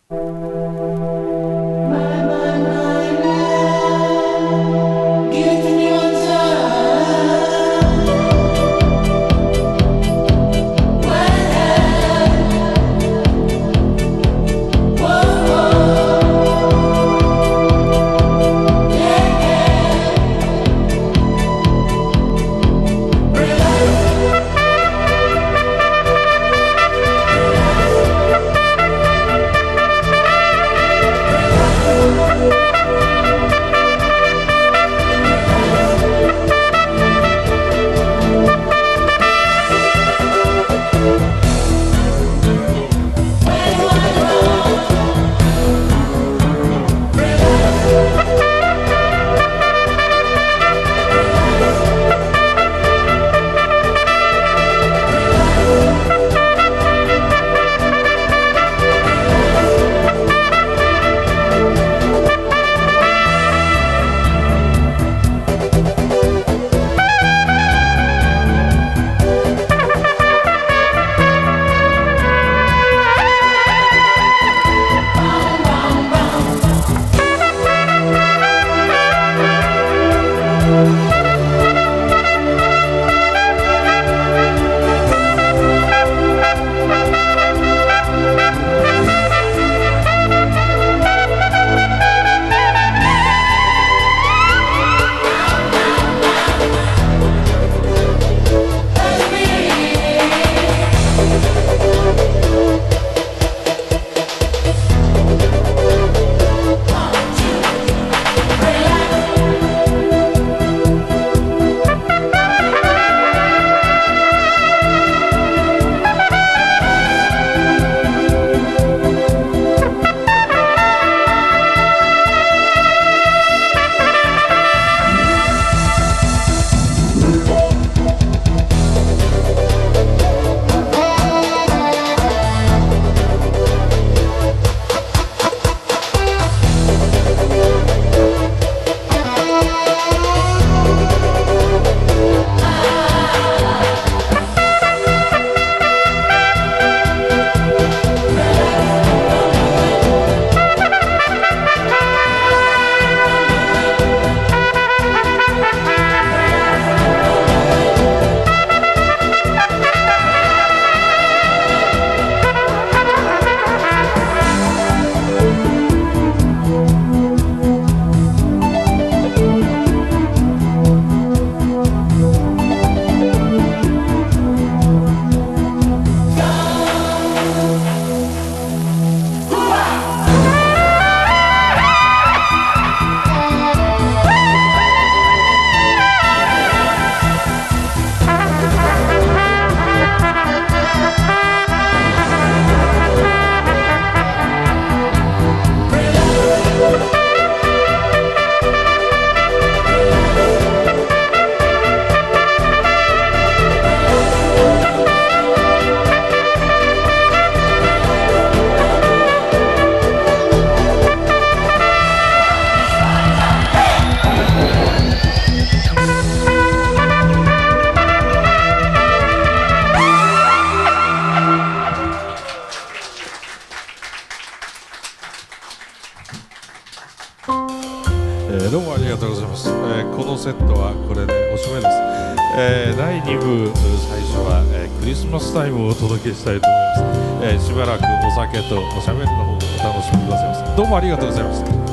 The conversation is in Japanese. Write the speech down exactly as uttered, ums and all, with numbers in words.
ー、どうもありがとうございます、えー、このセットはこれでおしまいです、えー、だいに部最初は、えー、クリスマスタイムをお届けしたいと思います、えー、しばらくお酒とおしゃべりの方をお楽しみくださいませ。どうもありがとうございました。